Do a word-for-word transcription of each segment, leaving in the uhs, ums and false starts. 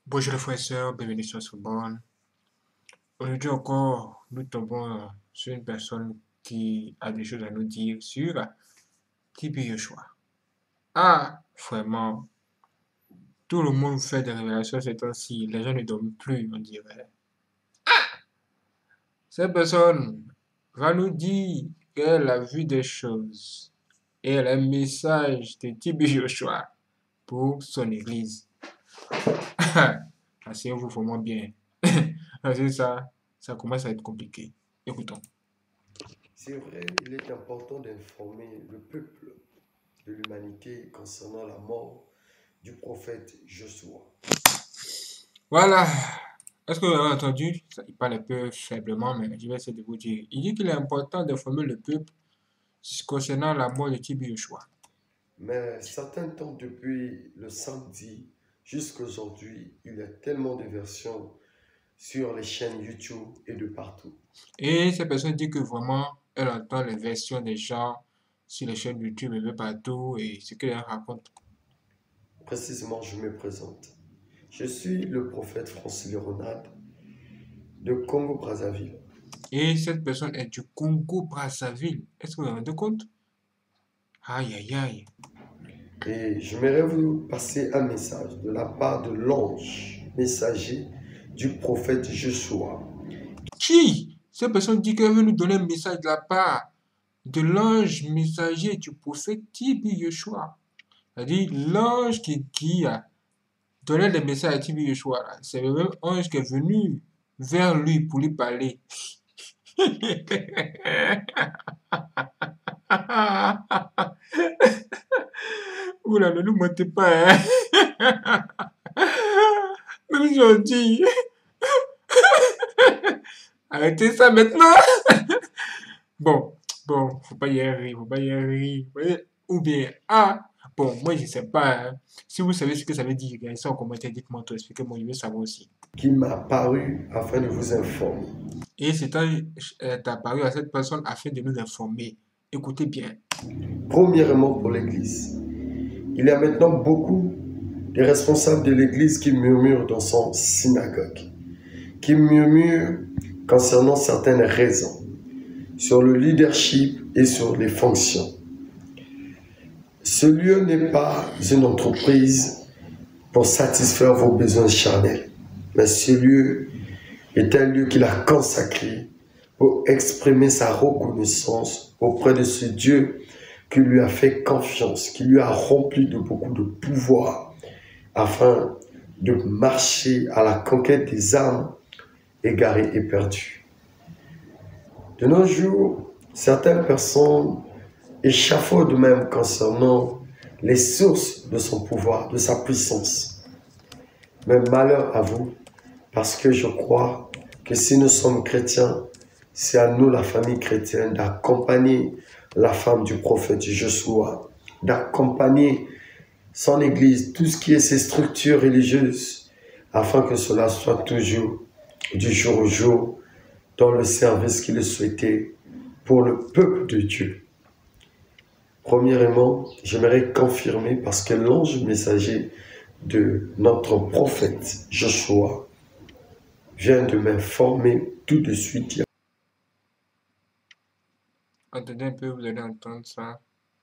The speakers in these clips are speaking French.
Bonjour les frères et sœurs, bienvenue sur Sorbonne. Aujourd'hui encore, nous tombons euh, sur une personne qui a des choses à nous dire sur T B Joshua. Ah, vraiment, tout le monde fait des révélations ces temps-ci, les gens ne dorment plus, on dirait. Cette personne va nous dire qu'elle a vu des choses et elle a un message de T B Joshua pour son église. Asseyez-vous vraiment bien. C'est ça, ça commence à être compliqué. Écoutons. C'est vrai, il est important d'informer le peuple de l'humanité concernant la mort du prophète Joshua. Voilà. Est-ce que vous avez entendu? Il parle un peu faiblement, mais je vais essayer de vous dire. Il dit qu'il est important d'informer le peuple concernant la mort de T B Joshua. Mais certains temps depuis le samedi jusqu'à aujourd'hui, il y a tellement de versions sur les chaînes YouTube et de partout. Et cette personne dit que vraiment, elle entend les versions des gens sur les chaînes YouTube et peu partout et ce qu'elle raconte. Précisément, je me présente. Je suis le prophète Francis Ronald de Congo-Brazzaville. Et cette personne est du Congo-Brazzaville. Est-ce que vous vous rendez compte? Aïe, aïe, aïe. Et j'aimerais vous passer un message de la part de l'ange messager du prophète Joshua. Qui? Cette personne dit qu'elle veut nous donner un message de la part de l'ange messager du prophète T B Joshua. C'est-à-dire l'ange qui, qui a donné des messages à T B Joshua. C'est le même ange qui est venu vers lui pour lui parler. Oula, ne nous mentez pas, hein. Même si on dit, arrêtez ça maintenant. Bon, bon, faut pas y rire, faut pas y rire. Ou bien, ah, bon, moi je sais pas, hein. Si vous savez ce que ça veut dire, regardez ça en commentaire, dites-moi tout, expliquez-moi, je veux savoir aussi. Qui m'a paru afin de vous informer. Et c'est est apparu à cette personne afin de nous informer. Écoutez bien. Premièrement pour l'Église. Il y a maintenant beaucoup de responsables de l'Église qui murmurent dans son synagogue, qui murmurent concernant certaines raisons, sur le leadership et sur les fonctions. Ce lieu n'est pas une entreprise pour satisfaire vos besoins charnels, mais ce lieu est un lieu qu'il a consacré pour exprimer sa reconnaissance auprès de ce Dieu qui lui a fait confiance, qui lui a rempli de beaucoup de pouvoir afin de marcher à la conquête des âmes égarées et perdues. De nos jours, certaines personnes échafaudent même concernant les sources de son pouvoir, de sa puissance. Mais malheur à vous, parce que je crois que si nous sommes chrétiens, c'est à nous, la famille chrétienne, d'accompagner la femme du prophète Joshua, d'accompagner son église, tout ce qui est ses structures religieuses, afin que cela soit toujours du jour au jour dans le service qu'il souhaitait pour le peuple de Dieu. Premièrement, j'aimerais confirmer parce que l'ange messager de notre prophète Joshua vient de m'informer tout de suite. Attendez un peu, vous allez entendre ça.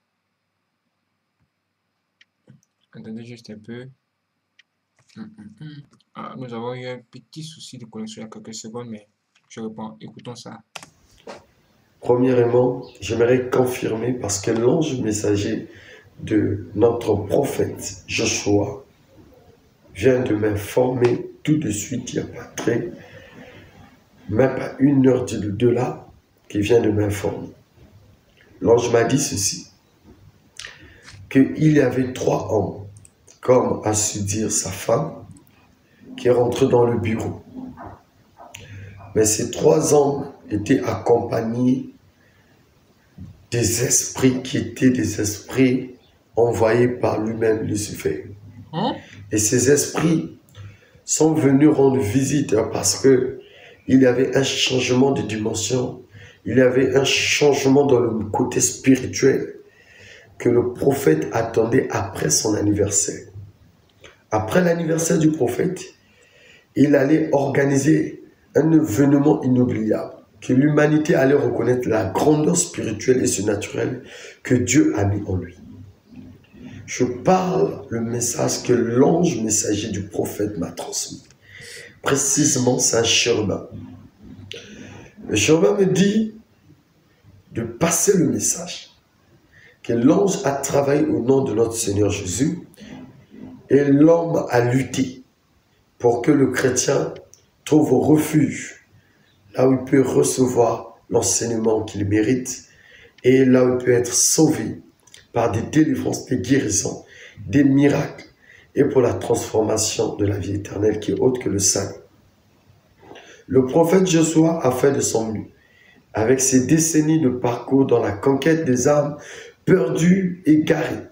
Attendez juste un peu. Hum, hum, hum. Ah, nous avons eu un petit souci de connexion il y a quelques secondes, mais je réponds. Écoutons ça. Premièrement, j'aimerais confirmer parce que l'ange messager de notre prophète Joshua vient de m'informer tout de suite, il n'y a pas très, même pas une heure de là, qui vient de m'informer. L'ange m'a dit ceci, qu'il y avait trois hommes, comme a su dire sa femme, qui est rentrée dans le bureau. Mais ces trois hommes étaient accompagnés des esprits qui étaient des esprits envoyés par lui-même Lucifer. Hein? Et ces esprits sont venus rendre visite parce que il y avait un changement de dimension, il y avait un changement dans le côté spirituel que le prophète attendait après son anniversaire. Après l'anniversaire du prophète, Il allait organiser un événement inoubliable, que l'humanité allait reconnaître la grandeur spirituelle et surnaturelle que Dieu a mis en lui. Je parle le message que l'ange messager du prophète m'a transmis. Précisément, c'est un chérubin. Le chérubin me dit de passer le message, que l'ange a travaillé au nom de notre Seigneur Jésus et l'homme a lutté pour que le chrétien trouve refuge là où il peut recevoir l'enseignement qu'il mérite et là où il peut être sauvé par des délivrances, des guérisons, des miracles et pour la transformation de la vie éternelle qui est autre que le salut. Le prophète Joshua a fait de son mieux avec ses décennies de parcours dans la conquête des âmes perdues, égarées.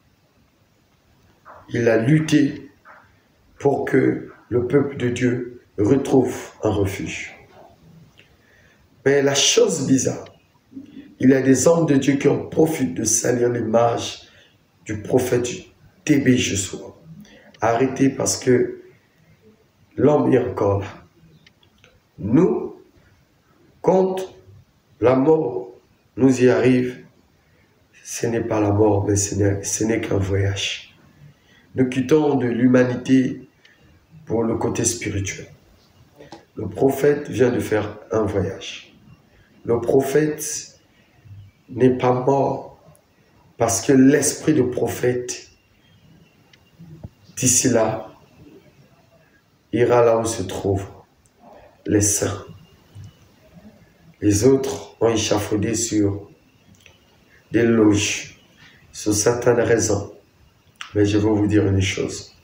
Il a lutté pour que le peuple de Dieu retrouve un refuge. Mais la chose bizarre, il y a des hommes de Dieu qui en profitent de salir l'image du prophète T B Joshua. Arrêté parce que l'homme est encore là. Nous, quand la mort nous y arrive, ce n'est pas la mort, mais ce n'est qu'un voyage. Nous quittons de l'humanité pour le côté spirituel. Le prophète vient de faire un voyage. Le prophète n'est pas mort parce que l'esprit de prophète, d'ici là, ira là où se trouvent les saints. Les autres ont échafaudé sur des loges, sur certaines raisons. Mais je vais vous dire une chose.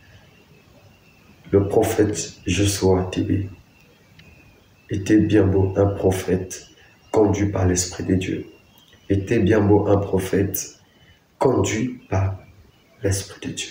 Le prophète Joshua T B était bien beau un prophète conduit par l'Esprit de Dieu. Était bien beau un prophète conduit par l'Esprit de Dieu.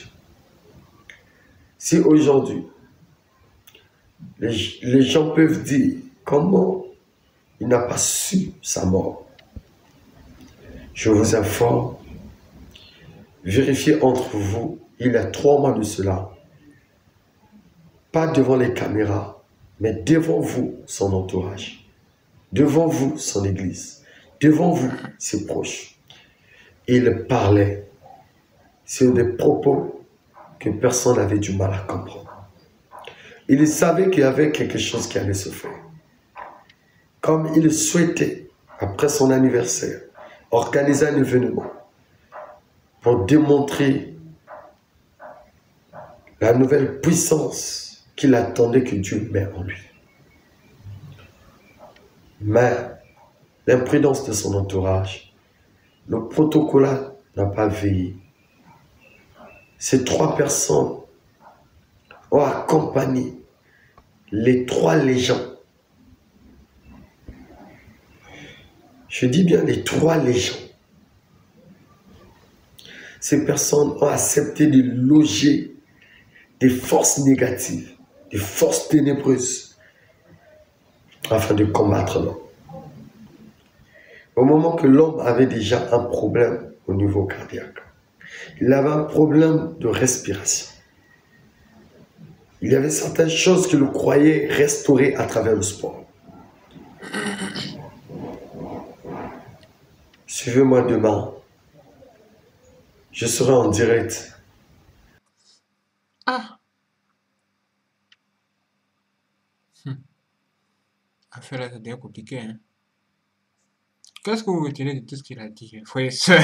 Si aujourd'hui, les, les gens peuvent dire comment il n'a pas su sa mort, je vous informe, vérifiez entre vous, il y a trois mois de cela, pas devant les caméras, mais devant vous, son entourage, devant vous, son église, devant vous, ses proches. Il parlait sur des propos que personne n'avait du mal à comprendre. Il savait qu'il y avait quelque chose qui allait se faire. Comme il souhaitait, après son anniversaire, organiser un événement pour démontrer la nouvelle puissance qu'il attendait que Dieu mette en lui. Mais l'imprudence de son entourage, le protocole n'a pas veillé. Ces trois personnes ont accompagné les trois légions. Je dis bien les trois légions. Ces personnes ont accepté de loger des forces négatives, des forces ténébreuses, afin de combattre l'homme. Au moment que l'homme avait déjà un problème au niveau cardiaque, il avait un problème de respiration. Il y avait certaines choses que le croyait restaurer à travers le sport. Suivez-moi demain. Je serai en direct. Ah! Hum. Affaire là, ça devient compliqué, hein. Qu'est-ce que vous retenez de tout ce qu'il a dit, frère et soeur?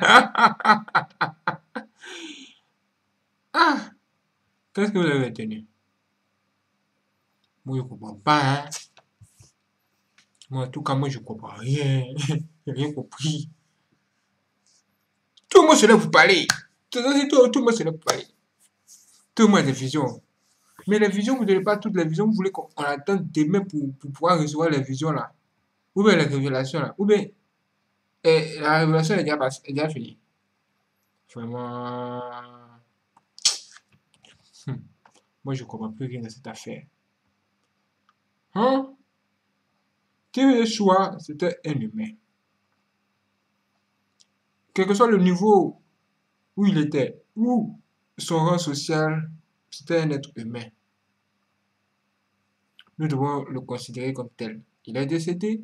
Ah! Qu'est-ce que vous avez retenu? Moi, je ne comprends pas, hein. Moi, en tout cas, moi, je ne comprends rien. Je n'ai rien compris. Tout le monde se lève pour parler. Tout, tout, tout le monde se lève pour parler. Tout le monde a des visions. Mais les visions, vous ne donnez pas toutes les visions. Vous voulez qu'on attende demain pour, pour pouvoir recevoir les visions là. Ou bien les révélations là. Ou bien eh, la révélation est déjà, passée, est déjà finie. Vraiment. Hum. Moi, je ne comprends plus rien de cette affaire. Hein? T B Joshua, c'était un humain. Quel que soit le niveau où il était, ou son rang social, c'était un être humain. nous devons le considérer comme tel. Il est décédé.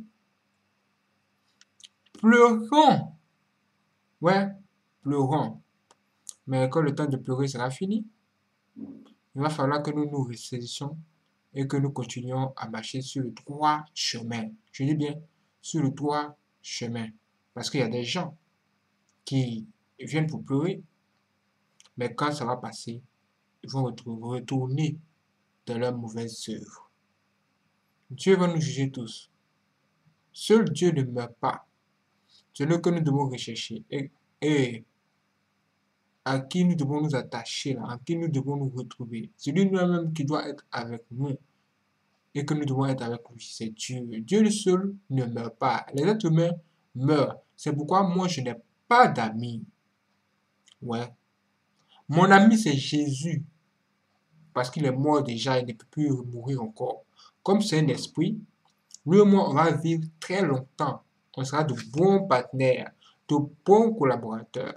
Pleurons. Ouais, pleurons. Mais quand le temps de pleurer sera fini, il va falloir que nous nous ressaisissions et que nous continuions à marcher sur le droit chemin. Je dis bien, sur le droit chemin. Parce qu'il y a des gens qui viennent pour pleurer, mais quand ça va passer, ils vont retourner dans leurs mauvaises œuvres. Dieu va nous juger tous. Seul Dieu ne meurt pas. C'est le que nous devons rechercher et, et à qui nous devons nous attacher, là, à qui nous devons nous retrouver. C'est lui-même qui doit être avec nous et que nous devons être avec lui. C'est Dieu. Dieu le seul ne meurt pas. Les êtres humains meurent. C'est pourquoi moi, je n'ai pas d'amis. Ouais. Mon ami, c'est Jésus. Parce qu'il est mort déjà, il ne peut plus mourir encore. Comme c'est un esprit, lui et moi, on va vivre très longtemps. On sera de bons partenaires, de bons collaborateurs.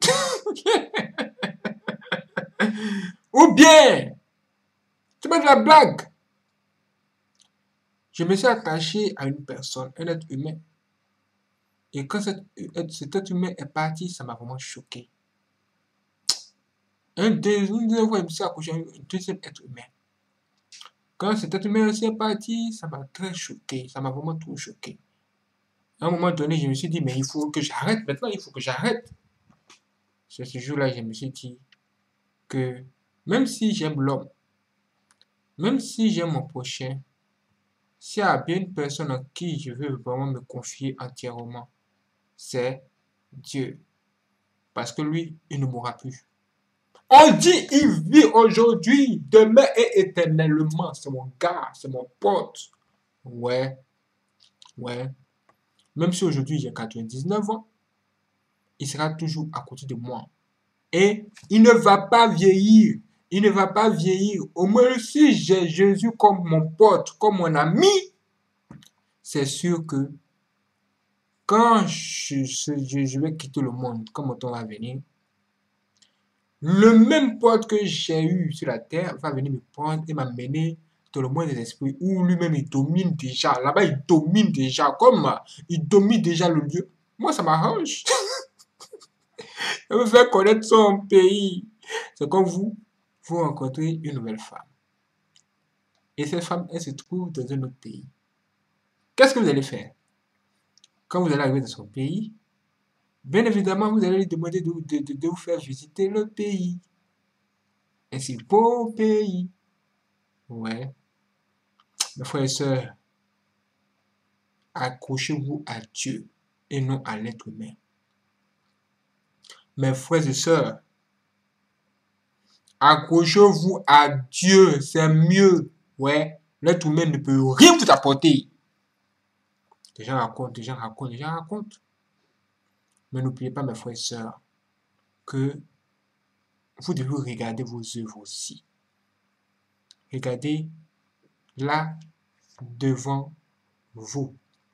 Ou bien, c'est pas de la blague. Je me suis attaché à une personne, un être humain. Et quand cet, cet être humain est parti, ça m'a vraiment choqué. Un deuxième, une deuxième fois, je me suis accroché à un deuxième être humain. Quand cet être humain aussi est parti, ça m'a très choqué. Ça m'a vraiment trop choqué. À un moment donné, je me suis dit, mais il faut que j'arrête. Maintenant, il faut que j'arrête. C'est ce jour-là, je me suis dit que même si j'aime l'homme, même si j'aime mon prochain, s'il y a bien une personne en qui je veux vraiment me confier entièrement, c'est Dieu. Parce que lui, il ne mourra plus. On dit, il vit aujourd'hui, demain et éternellement. C'est mon gars, c'est mon pote. Ouais, ouais. Même si aujourd'hui j'ai quatre-vingt-dix-neuf ans, il sera toujours à côté de moi. Et il ne va pas vieillir. Il ne va pas vieillir. Au moins si j'ai Jésus comme mon pote, comme mon ami, c'est sûr que quand je, je, je vais quitter le monde, quand mon temps va venir, le même pote que j'ai eu sur la terre va venir me prendre et m'amener dans le monde des esprits où lui-même il domine déjà. Là-bas, il domine déjà. Comme il domine déjà le lieu. Moi, ça m'arrange. Il veut faire connaître son pays. C'est comme vous, vous rencontrez une nouvelle femme. Et cette femme, elle se trouve dans un autre pays. Qu'est-ce que vous allez faire? Quand vous allez arriver dans son pays, bien évidemment, vous allez lui demander de, de, de, de vous faire visiter le pays. Et c'est beau pays. Ouais. Mes frères et sœurs, accrochez-vous à Dieu et non à l'être humain. Mes frères et sœurs, accrochez-vous à Dieu, c'est mieux. Ouais, l'être humain ne peut rien vous apporter. Les gens racontent, les gens racontent, les gens racontent. Mais n'oubliez pas, mes frères et sœurs, que vous devez regarder vos œuvres aussi. Regardez là devant vous.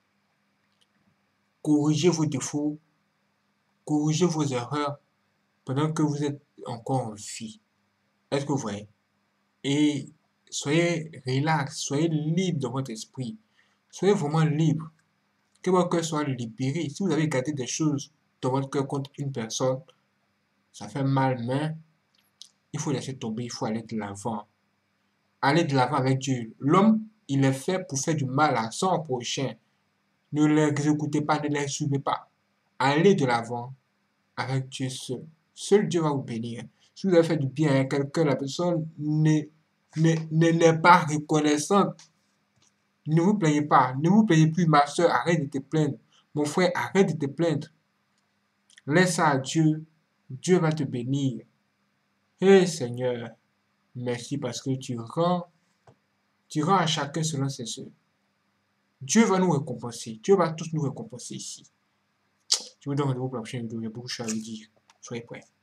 Corrigez vos défauts, corrigez vos erreurs pendant que vous êtes encore en vie. Est-ce que vous voyez? Et soyez relax, soyez libre dans votre esprit. Soyez vraiment libre. Que votre cœur soit libéré. Si vous avez gardé des choses dans votre cœur contre une personne, ça fait mal, mais il faut laisser tomber, il faut aller de l'avant. Aller de l'avant avec Dieu. L'homme, il est fait pour faire du mal à son prochain. Ne les écoutez pas, ne les suivez pas. Allez de l'avant avec Dieu seul. Seul Dieu va vous bénir. Si vous avez fait du bien à quelqu'un, la personne n'est pas reconnaissante. Ne vous plaignez pas. Ne vous plaignez plus, ma soeur, arrête de te plaindre. Mon frère, arrête de te plaindre. Laisse ça à Dieu. Dieu va te bénir. Hé Seigneur, merci parce que tu rends, tu rends à chacun selon ses œuvres. Dieu va nous récompenser. Dieu va tous nous récompenser ici. Je vous donne rendez-vous pour la prochaine vidéo. Il y a beaucoup de choses à vous dire. Soyez prêts.